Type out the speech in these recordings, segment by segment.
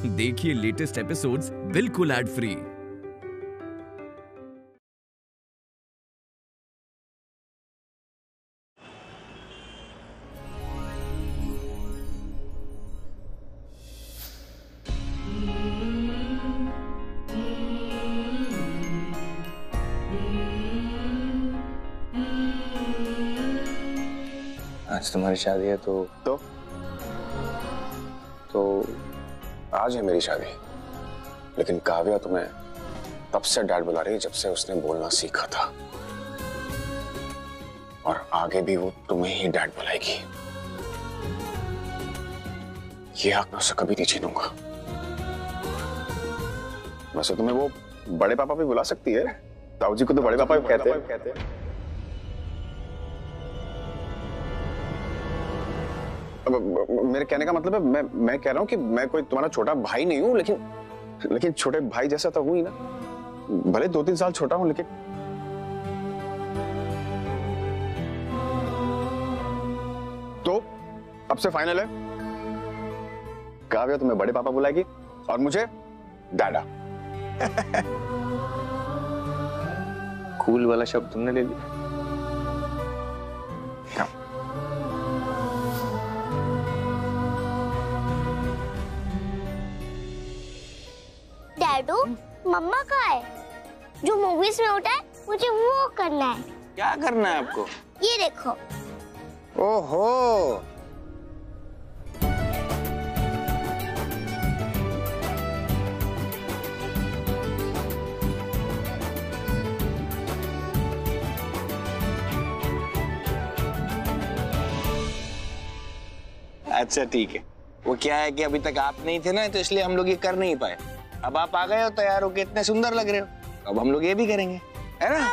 देखिए latest episodes बिल्कुल ad free. आज तुम्हारी शादी है तो आज है मेरी शादी। लेकिन काव्या तुम्हें तब से डैड बुला रही है जब से उसने बोलना सीखा था, और आगे भी वो तुम्हें ही डैड बुलाएगी। ये हक मैं उससे कभी नहीं छीनूंगा। वैसे तुम्हें वो बड़े पापा भी बुला सकती है, ताऊ जी को तो बड़े पापा भी कहते हैं। मेरे कहने का मतलब है मैं कह रहा हूँ कि मैं कोई तुम्हारा छोटा भाई नहीं हूँ, लेकिन छोटे भाई जैसा तो हूँ ही ना। भले 2-3 साल छोटा हूँ, लेकिन तो अब से फाइनल है, काव्या तुम्हें बड़े पापा बुलाएगी और मुझे डैडा। कूल वाला शब्द तुमने ले लिया। डैडू, मम्मा कहाँ है? जो मूवीज में होता है मुझे वो करना है। क्या करना है आपको? ये देखो। ओहो, अच्छा ठीक है। वो क्या है कि अभी तक आप नहीं थे ना, तो इसलिए हम लोग ये कर नहीं पाए। अब आप आ गए हो, तैयार होके इतने सुंदर लग रहे हो, अब हम लोग ये भी करेंगे, है ना?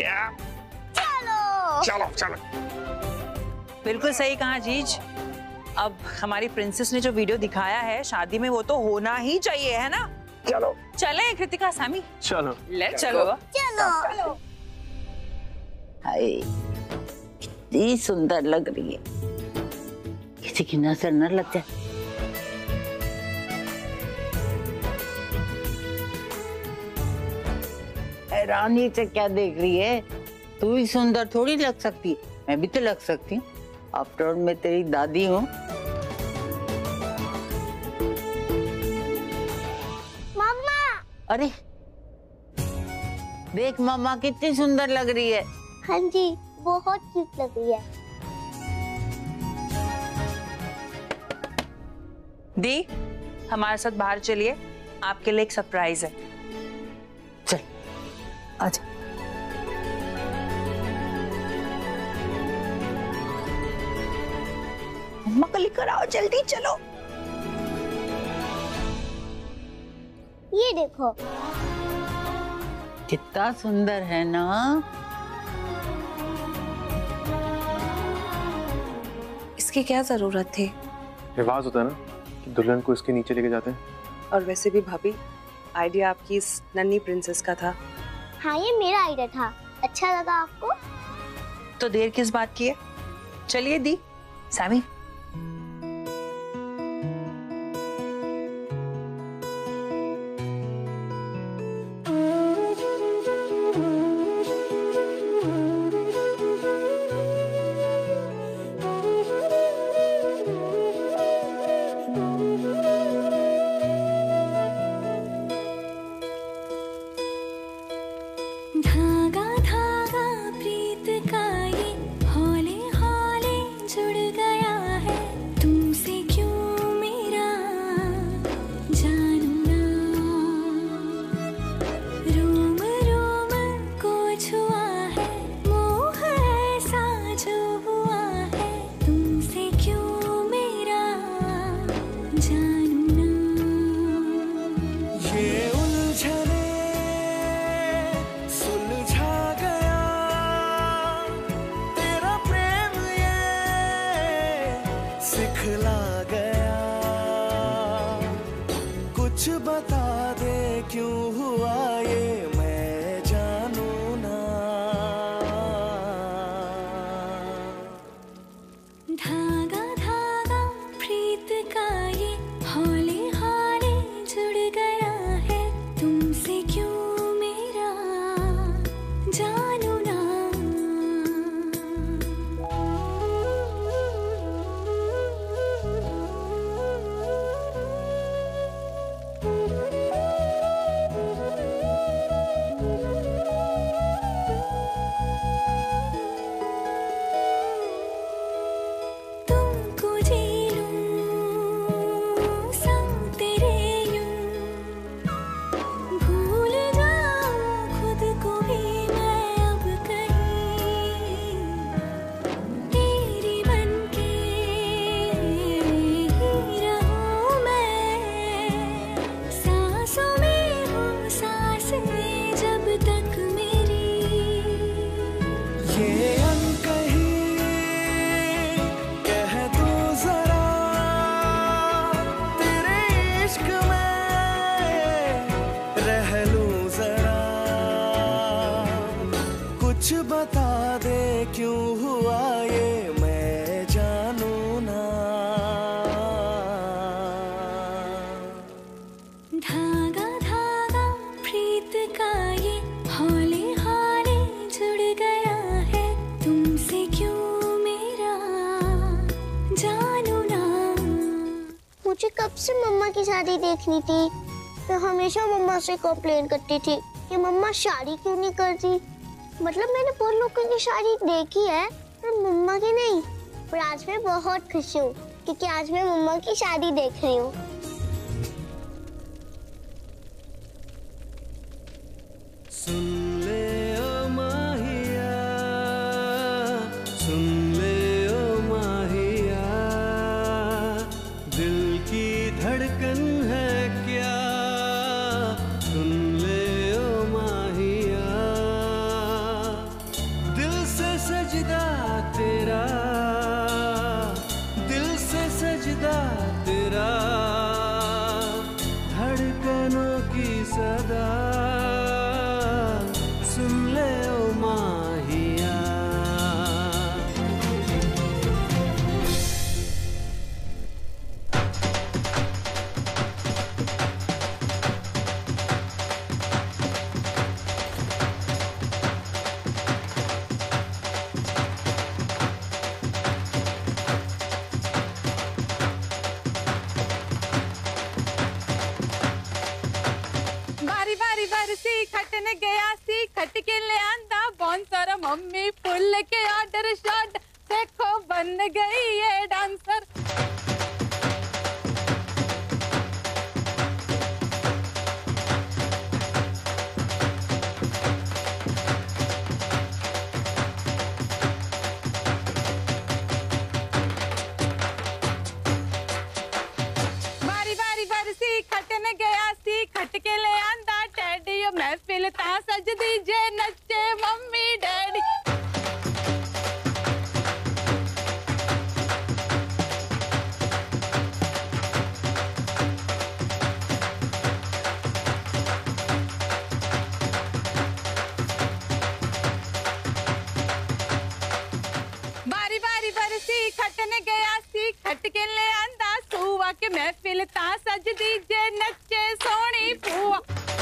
चलो चलो चलो। बिल्कुल सही कहा जीज। अब हमारी प्रिंसेस ने जो वीडियो दिखाया है शादी में, वो तो होना ही चाहिए, है ना? चलो चले कृतिका, सामी चलो, लेट चलो। चलो। हाय, कितनी सुंदर लग रही है, किसी की नजर न लग जाए। रानी से क्या देख रही है? तू ही सुंदर थोड़ी लग सकती है, मैं भी तो लग सकती हूँ। आफ्टर ऑल मैं तेरी दादी हूँ। मम्मा। अरे देख मम्मा कितनी सुंदर लग रही है। हाँ जी, बहुत क्यूट लग रही है। दी, हमारे साथ बाहर चलिए, आपके लिए एक सरप्राइज है। चल आजा। मम्मा को लेकर आओ, जल्दी चलो। ये देखो। कितना सुंदर है ना। इसकी क्या जरूरत थी? रिवाज होता है ना कि दुल्हन को इसके नीचे लेके जाते हैं। और वैसे भी भाभी, आइडिया आपकी इस नन्ही प्रिंसेस का था। हाँ, ये मेरा आइडिया था। अच्छा लगा आपको? तो देर किस बात की है, चलिए दी, सामी। धागा धागा प्रीत का ये हौले हौले जुड़ गया है, तुमसे क्यों मेरा जानू ना। रोम रोम को छुआ है मोह ऐसा जो हुआ है, तुमसे क्यों मेरा जानू ना। ये उलझने सुलझा गया, तेरा प्रेम ये सिखला गया, कुछ बता दे क्यों हुआ ये मैं जानू ना। धागा धागा प्रीत का ये हौले हौले क्यों हुआ ये मैं जानू ना। धागा धागा प्रीत का ये हौले हौले जुड़ गया है तुमसे क्यों मेरा जानू ना। मुझे कब से मम्मा की शादी देखनी थी। मैं हमेशा मम्मा से कंप्लेन करती थी कि मम्मा शादी क्यों नहीं करती। मतलब मैंने बहुत लोगों की शादी देखी है पर मम्मा की नहीं। पर आज मैं बहुत खुश हूँ क्योंकि आज मैं मम्मा की शादी देख रही हूँ। सुन ले ओ माहिया, सुन ले ओ माहिया, दिल की धड़कन है क्या, सुन ले ओ माहिया, दिल से सजदा तेरा, दिल से सजदा तेरा, धड़कनों की सदा, सुन ले ओ माहिया। बारी बारी बरसी खटन गया सी खट के ले आंदा बॉन्सर मम्मी फुल के ऑर्डर शॉट देखो बन गई ये डांसर। बारी बारी बरसी खटन गया सी खट के ले आंदा टैडी महफिल ता सज दीजे नचे मम्मी डैडी। बारी बारी बरसी खटन गया सी खट के ले आंदा सुआ के महफिल ता सज दीजे नचे सोनी फूआ।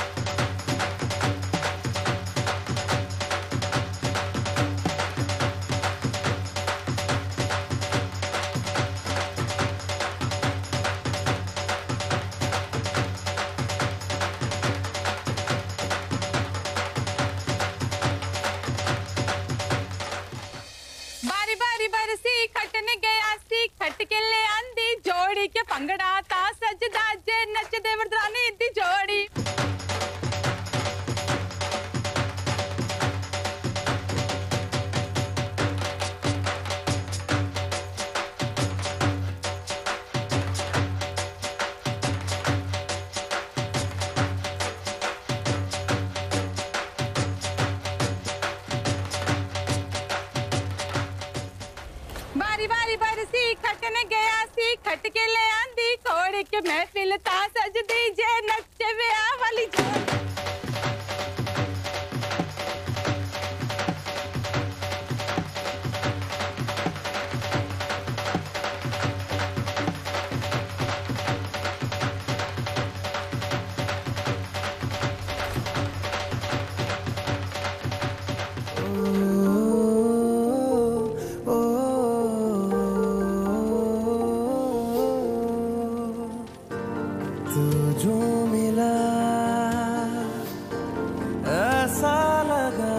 बारी बारी बरसी खटन गया सी खट के ले आंदी जोड़ी के पंगड़ा ता सजदा जे नच दे वरदानी दी जोड़ी। बारी बारी बरसी खटन गया सी खट के ले आंदी घोड़ी के महफिल ता सज दीजे नचे ब्याह वाली जोड़ी। तू जो मिला ऐसा लगा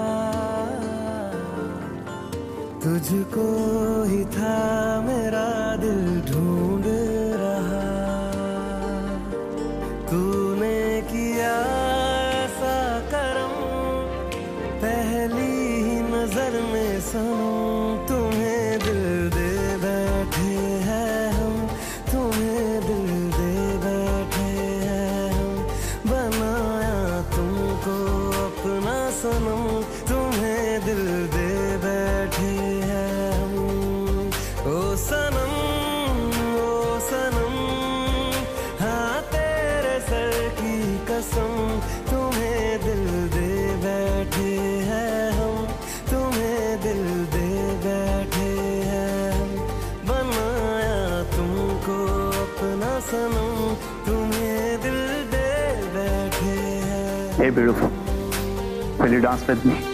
तुझको ही था मेरा दिल ढूंढ रहा। तूने किया ऐसा करम पहली ही नजर में सनम। तुम्हें दिल दे बैठे हैं हम, तुम्हें दिल दे बैठे हैं हम, बनाया तुमको अपना सनम। तुम्हें दिल दे बैठे हैं हम, ओ सनम हाँ तेरे सर Hey beautiful, will you dance with me?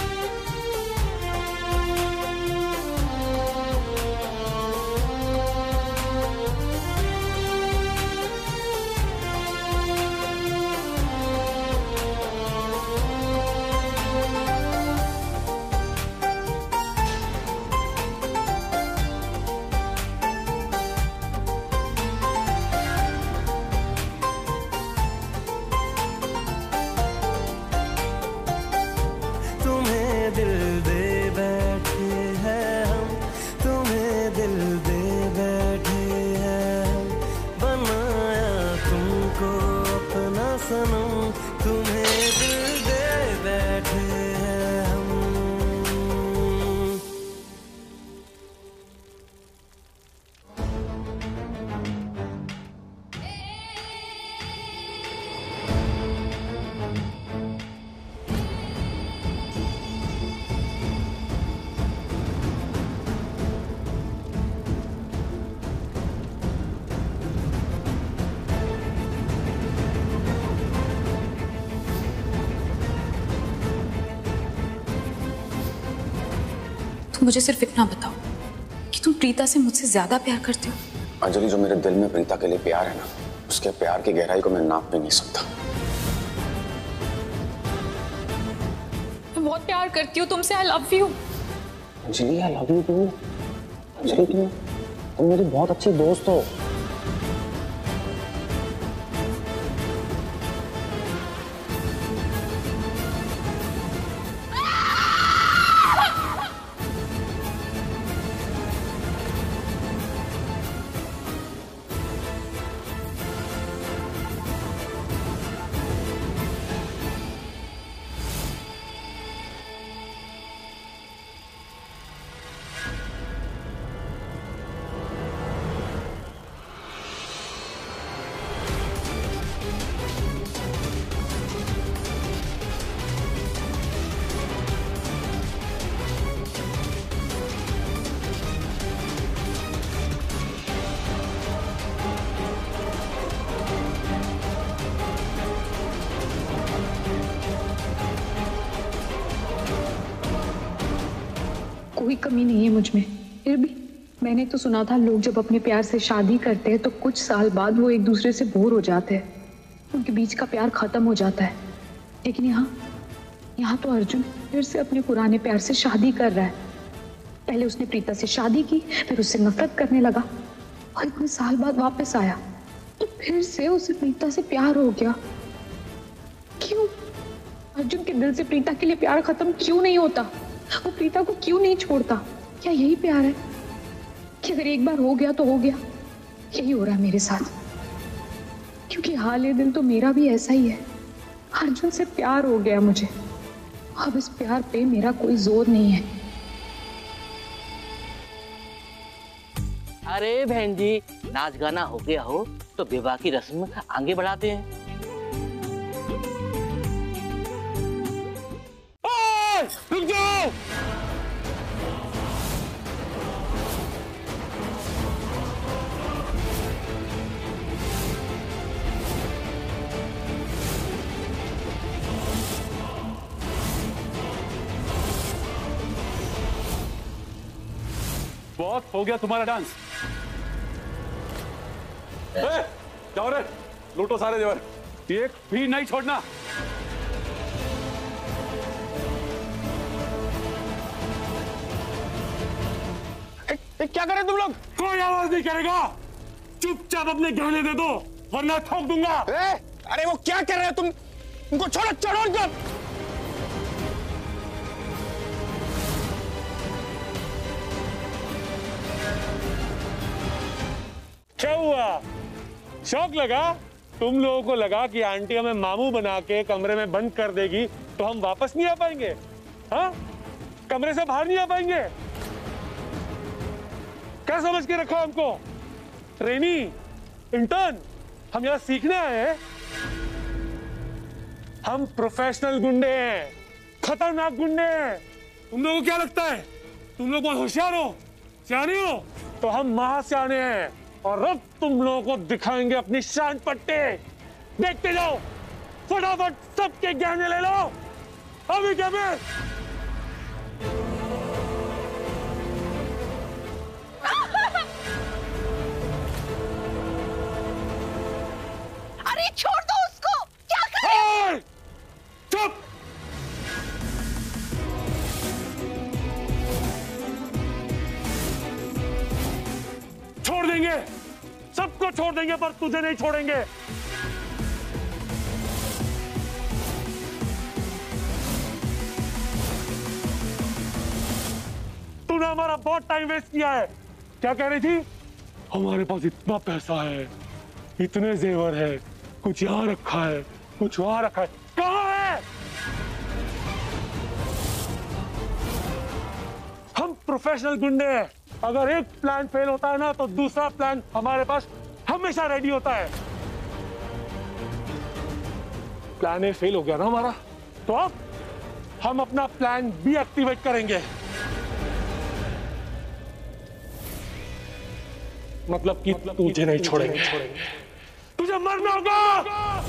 तुम मुझे सिर्फ इतना बताओ कि तुम प्रीता से मुझसे ज्यादा प्यार करते हो? अंजलि, जो मेरे दिल में प्रीता के लिए प्यार है ना, उसके प्यार की गहराई को मैं नाप भी नहीं सकता। मैं बहुत प्यार करती हूँ तुमसे। I love you Anjali, I love you too. Anjali, तुम मेरी बहुत अच्छी दोस्त हो। कोई कमी नहीं है मुझ में, फिर भी मैंने तो सुना था लोग जब अपने प्यार से शादी करते हैं तो कुछ साल बाद वो एक दूसरे से बोर हो जाते हैं, उनके बीच का प्यार खत्म हो जाता है। लेकिन यहाँ तो अर्जुन फिर से अपने पुराने प्यार से शादी कर रहा है। पहले उसने प्रीता से शादी की, फिर उससे नफरत करने लगा और इतने साल बाद वापस आया तो फिर से उसे प्रीता से प्यार हो गया। क्यों? अर्जुन के दिल से प्रीता के लिए प्यार खत्म क्यों नहीं होता? वो प्रीता को क्यों नहीं छोड़ता? क्या यही प्यार है कि अगर एक बार हो गया तो हो गया? यही हो रहा है मेरे साथ, क्योंकि हाल ये दिल तो मेरा भी ऐसा ही है। अर्जुन से प्यार हो गया मुझे, अब इस प्यार पे मेरा कोई जोर नहीं है। अरे बहन जी, नाच गाना हो गया हो तो विवाह की रस्म आगे बढ़ाते हैं। रुक जाओ! बहुत हो गया तुम्हारा डांस। जाओ रे, लूटो सारे जेवर, एक भी नहीं छोड़ना। क्या कर रहे तुम लोग? कोई आवाज नहीं करेगा, चुपचाप अपने गहने दे दो वरना ठोक दूंगा। अरे वो क्या कर रहे हो तुम? उनको छोड़ो, चढ़ो उनको। क्या हुआ? शौक लगा? तुम लोगों को लगा कि आंटी हमें मामू बना के कमरे में बंद कर देगी तो हम वापस नहीं आ पाएंगे? हाँ, कमरे से बाहर नहीं आ पाएंगे? क्या समझ के रखा हमको? Trainee, intern? हम यहां सीखने आए हैं? हम प्रोफेशनल गुंडे हैं, खतरनाक गुंडे हैं। तुम लोगों को क्या लगता है तुम लोग बहुत होशियार हो, सियाने हो? तो हम महासियाने हैं और अब तुम लोगों को दिखाएंगे अपनी शान पट्टे। देखते जाओ, फटाफट सबके गहने ले लो अभी के अभी। अरे छोड़ दो उसको, क्या कर रहे हो? चुप। छोड़ देंगे, सबको छोड़ देंगे, पर तुझे नहीं छोड़ेंगे। तूने हमारा बहुत टाइम वेस्ट किया है। क्या कह रही थी? हमारे पास इतना पैसा है, इतने जेवर है, कुछ यहाँ रखा है, कुछ वहां रखा है, कहाँ है? हम प्रोफेशनल गुंडे हैं। अगर एक प्लान फेल होता है ना, तो दूसरा प्लान हमारे पास हमेशा रेडी होता है। प्लान ए फेल हो गया ना हमारा, तो अब हम अपना प्लान बी एक्टिवेट करेंगे। मतलब कि तुझे नहीं छोड़ेंगे, तुझे मरना होगा।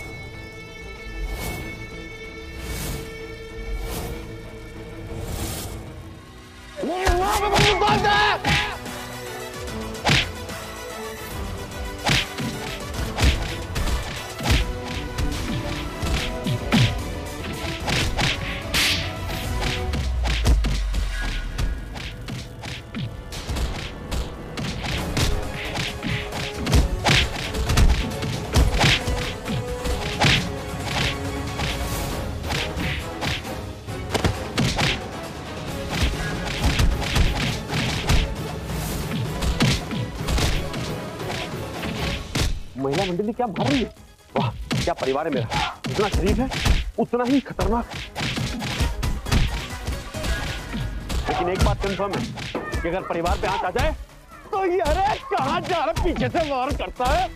महिला मंडली क्या मार रही है? वाह, क्या परिवार है मेरा। जितना शरीफ है उतना ही खतरनाक। लेकिन एक बात कंफर्म है कि अगर परिवार पे हाथ आ जाए तो ये अरे कहां जा रहा, पीछे से वार करता है।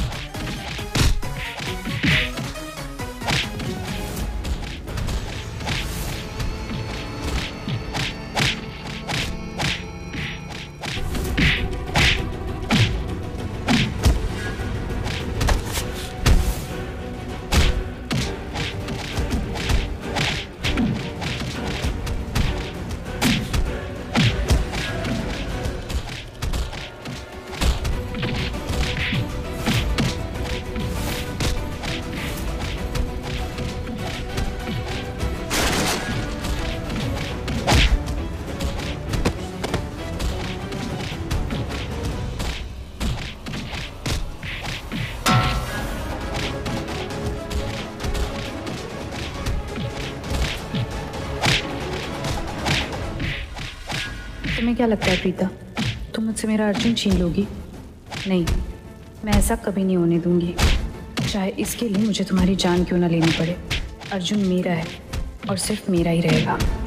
तुम्हें क्या लगता है प्रीता, तुम मुझसे मेरा अर्जुन छीन लोगी? नहीं, मैं ऐसा कभी नहीं होने दूंगी। चाहे इसके लिए मुझे तुम्हारी जान क्यों ना लेनी पड़े। अर्जुन मेरा है और सिर्फ मेरा ही रहेगा।